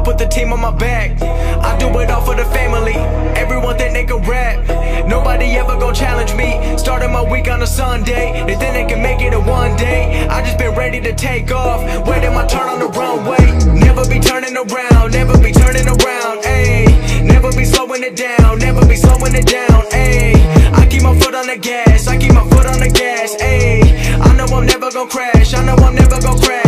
put the team on my back. I do it all for the family. Everyone think they can rap. Nobody ever gon' challenge me. Starting my week on a Sunday. They think they can make it in one day. I just been ready to take off, waiting my turn on the runway. Never be turning around, never be turning around, ayy. Never be slowing it down, never be slowing it down, ayy. I keep my foot on the gas, I keep my foot on the gas, ayy. I know I'm never gon' crash, I know I'm never gon' crash.